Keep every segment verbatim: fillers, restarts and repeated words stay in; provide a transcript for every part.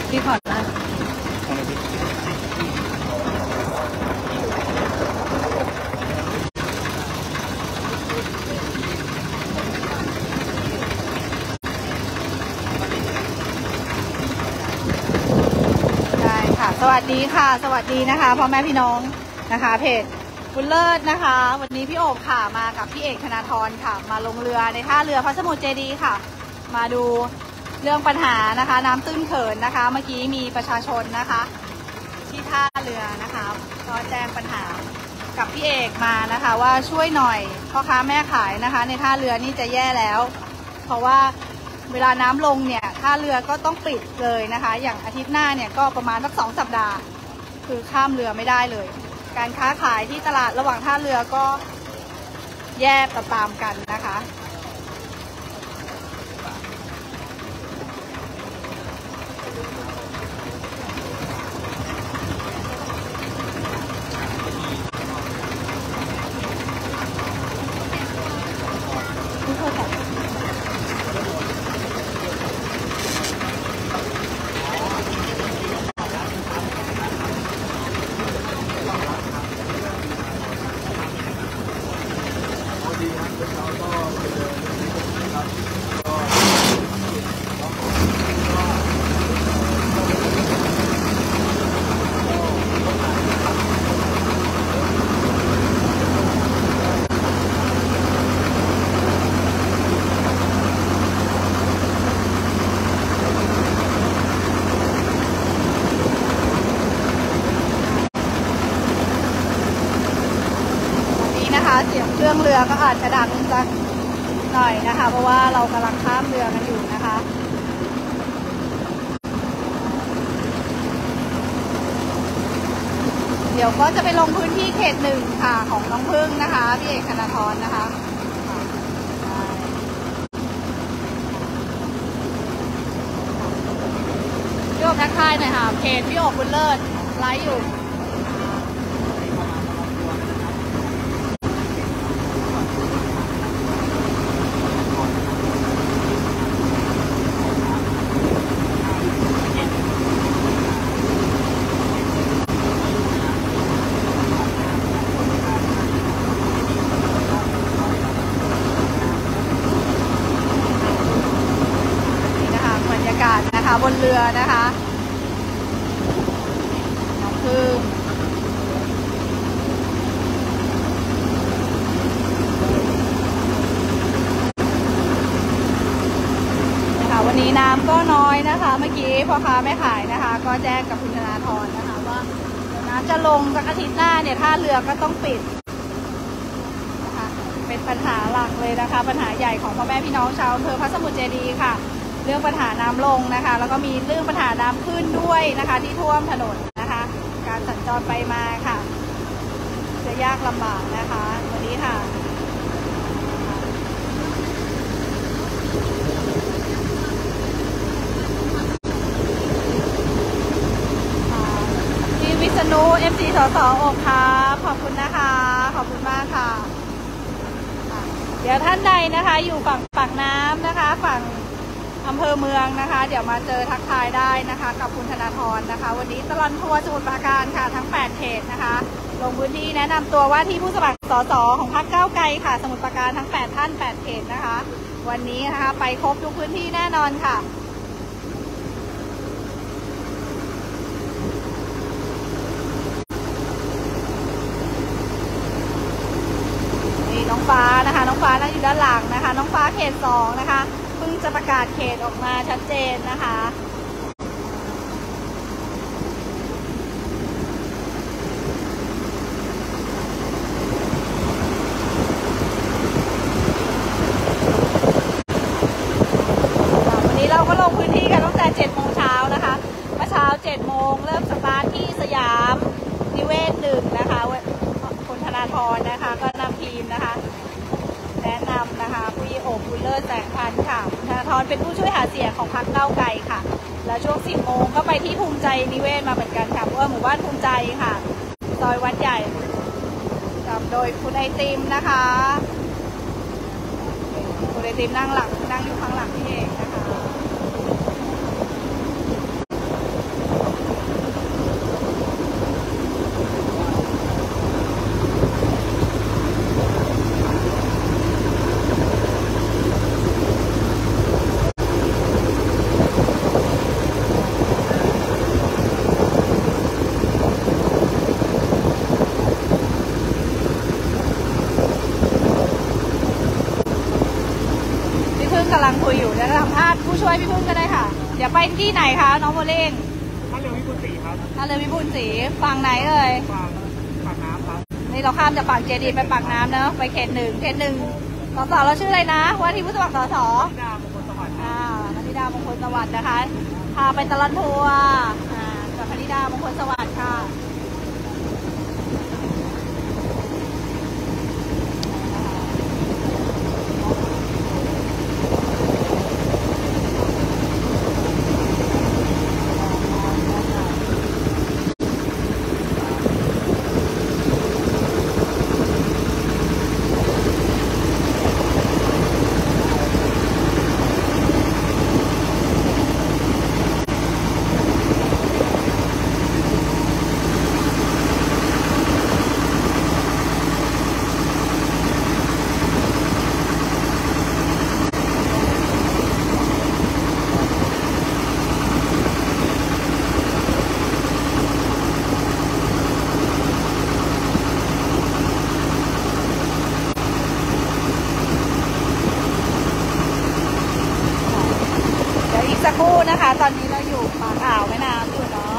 พี่ขอนะสวัสดีค่ะสวัสดีนะคะพ่อแม่พี่น้องนะคะเพจบุญเลิศนะคะวันนี้พี่โอบค่ะมากับพี่เอกธนาธรค่ะมาลงเรือในท่าเรือพระสมุทรเจดีย์ค่ะมาดูเรื่องปัญหานะคะน้ำตื้นเขินนะคะเมื่อกี้มีประชาชนนะคะที่ท่าเรือนะคะก็แจ้งปัญหากับพี่เอกมานะคะว่าช่วยหน่อยพ่อค้าแม่ขายนะคะในท่าเรือนี่จะแย่แล้วเพราะว่าเวลาน้ำลงเนี่ยท่าเรือก็ต้องปิดเลยนะคะอย่างอาทิตย์หน้าเนี่ยก็ประมาณสักสองสัปดาห์คือข้ามเรือไม่ได้เลยการค้าขายที่ตลาดระหว่างท่าเรือก็แย่ตามๆกันนะคะเสียงเครื่องเรือก็อาจจะดังสักหน่อยนะคะเพราะว่าเรากำลังข้ามเรือกันอยู่นะคะเดี๋ยวก็จะไปลงพื้นที่เขตหนึ่งค่ะของน้องพึ่งนะคะพี่เอกธนาธรนะคะพี่โอบทักทายหน่อยค่ะเพจพี่โอบบุญเลิศไลฟ์อยู่บนเรือนะคะน้องพึ่งนะคะวันนี้น้ำก็น้อยนะคะเมื่อกี้พ่อค้าแม่ขายนะคะก็แจ้งกับคุณธนาธรนะคะว่าน้ำจะลงสักอาทิตย์หน้าเนี่ยท่าเรือก็ต้องปิดนะคะเป็นปัญหาหลักเลยนะคะปัญหาใหญ่ของพ่อแม่พี่น้องชาวอำเภอพระสมุทรเจดีย์ค่ะเรื่องปัญหาน้ำลงนะคะแล้วก็มีเรื่องปัญหาน้ำขึ้นด้วยนะคะที่ท่วมถนนนะคะการสัญจรไปมาค่ะจะยากลำบากนะคะวันนี้ค่ะพี่วิษณุ เอ็ม ซี สสอกค่ะขอบคุณนะคะขอบคุณมากค่ะเดี๋ยวท่านใดนะคะอยู่ฝั่งปากน้ำนะคะฝั่งอำเภอเมืองนะคะเดี๋ยวมาเจอทักทายได้นะคะกับคุณธนาธรนะคะวันนี้ตลอดทัวร์สมุทรปราการค่ะทั้งแปดเขตนะคะลงพื้นที่แนะนำตัวว่าที่ผู้สมัครสสของพรรคก้าวไกลค่ะสมุทรปราการทั้งแปดท่านแปดเขตนะคะวันนี้นะคะไปครบทุกพื้นที่แน่นอนค่ะนี่น้องฟ้านะคะน้องฟ้านั่งอยู่ด้านหลังนะคะน้องฟ้าเขตสองนะคะเพิ่งจะประกาศเขตออกมาชัดเจนนะคะวันนี้เราก็ลงพื้นที่กันตั้งแต่เจ็ดโมงเช้านะคะเมื่อเช้าเจ็ดโมงเริ่มสตาร์ทที่สยามนิเวศหนึ่งนะคะคุณธนาธรนะคะก็นำทีมนะคะแนะนำนะคะพี่โอบบุญเลิศแสงพันธ์ค่ะธนาธรเป็นผู้ช่วยหาเสียงของพรรคก้าวไกลค่ะแล้วช่วงสิบโมงก็ไปที่ภูมิใจนิเวศมาเหมือนกันค่ะเพราะว่าหมู่บ้านภูมิใจค่ะซอยวัดใหญ่โดยคุณไอติมนะคะคุณไอติมนั่งหลังนั่งอยู่ข้างหลังพี่เองนะคะช่วยพี่พึ่งก็ได้ค่ะเดี๋ยวไปที่ไหนคะน้องโมเล่งท่าเรือวิบูลศรีครับท่าเรือวิบูลศรีฝั่งไหนเอ่ยฝั่งปากน้ำครับนี่เราข้ามจากปากเจดีไปปากน้ำเนอะไปเขตหนึ่งเขตหนึ่งสสเราชื่ออะไรนะว่าที่ผู้สมัครสสดามงคลสวัสดิ์อ่าพนิดามงคลสวัสดิ์นะคะพาไปตลาดทัวร์อ่ากับพนิดามงคลสวัสดิ์ค่ะสักครู่นะคะตอนนี้เราอยู่ปากอ่าวแม่น้ำอยู่เนาะ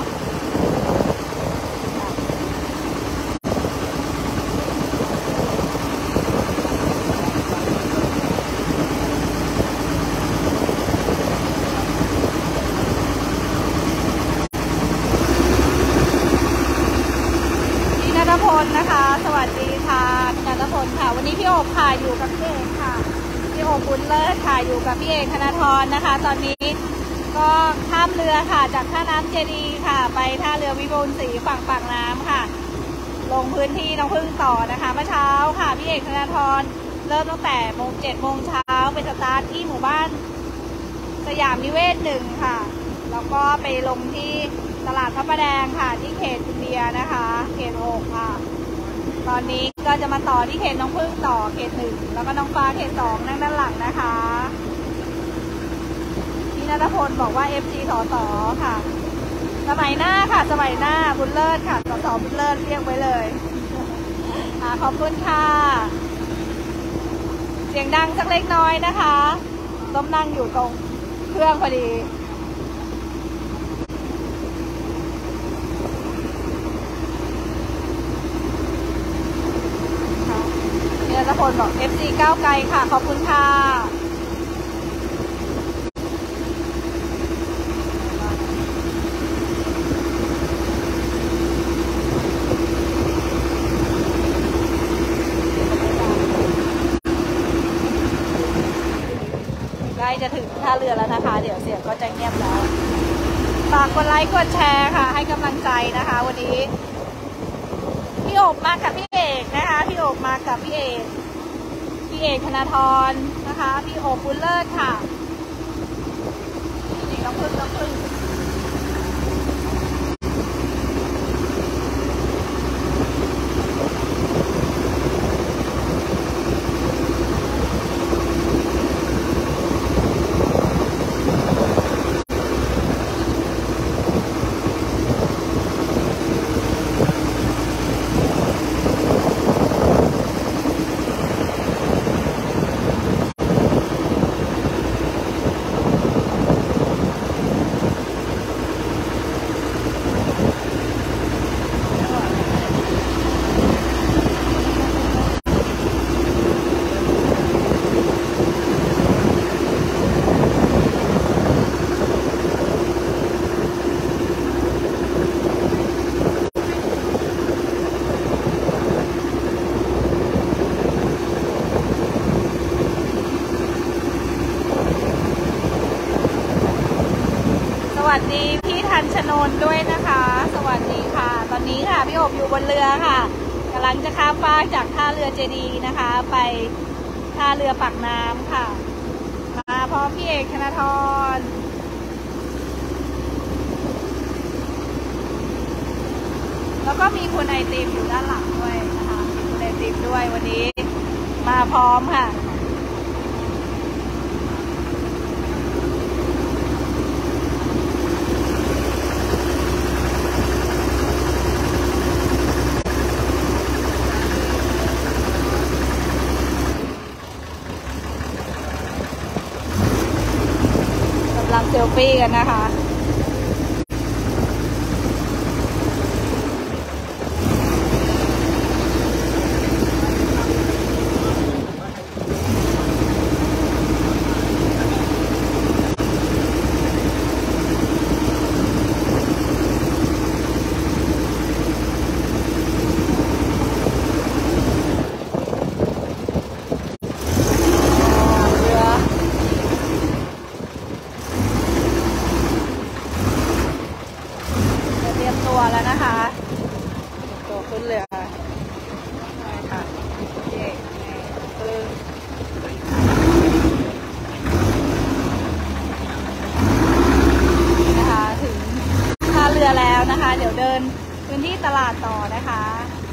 พี่ณัฐพลนะคะสวัสดีค่ะพี่ณัฐพลค่ะวันนี้พี่โอบค่ะอยู่กับพี่เอกค่ะพี่โอบบุญเลิศค่ะอยู่กับพี่เอกธนาธรนะคะตอนนี้ก็ข้ามเรือค่ะจากท่าน้ำเจดีค่ะไปท่าเรือวิบูลศรีฝั่งปากน้ำค่ะลงพื้นที่น้องพึ่งต่อนะคะเมื่อเช้าค่ะพี่เอกธนาธรเริ่มตั้งแต่โมงเจ็ดโมงเช้าไปสตาร์ทที่หมู่บ้านสยามนิเวศหนึ่งค่ะแล้วก็ไปลงที่ตลาดพระประแดงค่ะที่เขตอินเดียนะคะเขตหกค่ะตอนนี้ก็จะมาต่อที่เขตน้องพึ่งต่อเขตหนึ่งแล้วก็น้องฟ้าเขตสองนั่งด้านหลังนะคะพี่ณัฐพลบอกว่า เอฟ ซี สสค่ะสมัยหน้าค่ะสมัยหน้าบุญเลิศค่ะสสบุญเลิศเรียกไว้เลยอ่าขอบคุณค่ะเสียงดังสักเล็กน้อยนะคะต้มนั่งอยู่ตรงเครื่องพอดีพี่ณัฐพลบอก เอฟ ซี ก้าวไกลค่ะขอบคุณค่ะใกล้จะถึงท่าเรือแล้วนะคะเดี๋ยวเสียงก็จะเงียบแล้วฝากกดไลค์กดแชร์ค่ะให้กำลังใจนะคะวันนี้พี่โอบมากับพี่เอกนะคะพี่โอบมากับพี่เอกพี่เอกธนาธรนะคะพี่โอบบุญเลิศค่ะนี่น้องพึ่งน้องพึ่งสวัสดีพี่ทันชนนด้วยนะคะสวัสดีค่ะตอนนี้ค่ะพี่โอบอยู่บนเรือค่ะกำลังจะข้ามฟากจากท่าเรือเจดีนะคะไปท่าเรือปากน้ำค่ะมาพร้อมพี่เอกธนาธรแล้วก็มีคุณไอติมอยู่ด้านหลังด้วยนะคะมีคุณไอติมด้วยวันนี้มาพร้อมค่ะฟี่กันนะคะตัวแล้วนะคะตัวขึ้นเรือค่ะเย่คือนะคะถึงท่าเรือแล้วนะคะเดี๋ยวเดินพื้นที่ตลาดต่อนะคะ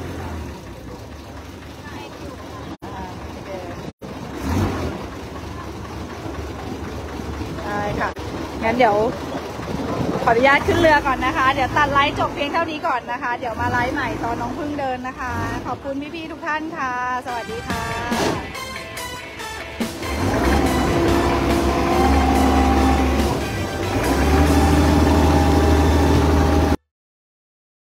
ได้ค่ะงั้นเดี๋ยวขออนุญาตขึ้นเรือก่อนนะคะเดี๋ยวตัดไลฟ์จบเพียงเท่านี้ก่อนนะคะเดี๋ยวมาไลฟ์ใหม่ตอนน้องพึ่งเดินนะคะขอบคุณพี่ๆทุกท่านค่ะสวัสดีค่ะ